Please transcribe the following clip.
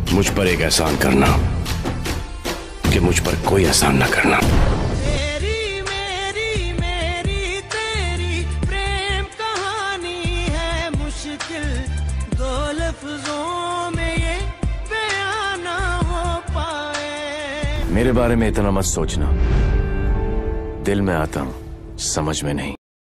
मुझ पर एक एहसान करना कि मुझ पर कोई एहसान ना करना। तेरी मेरी मेरी तेरी प्रेम कहानी है मुश्किल, दो लफ्जों में ये बयां ना हो पाए। मेरे बारे में इतना मत सोचना, दिल में आता हूं समझ में नहीं।